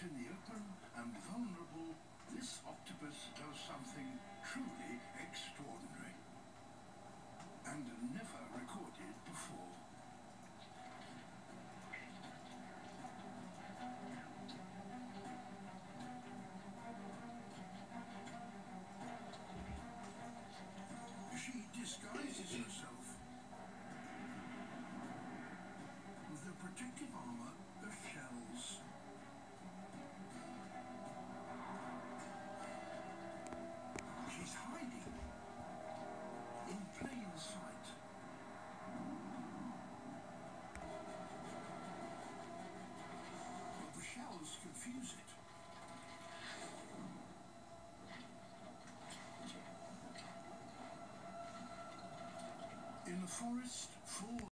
in the open and vulnerable, this octopus does something truly extraordinary and never recorded before. She disguises herself with the protective armor of shells. She's hiding in plain sight. But the shells confuse it. In a forest full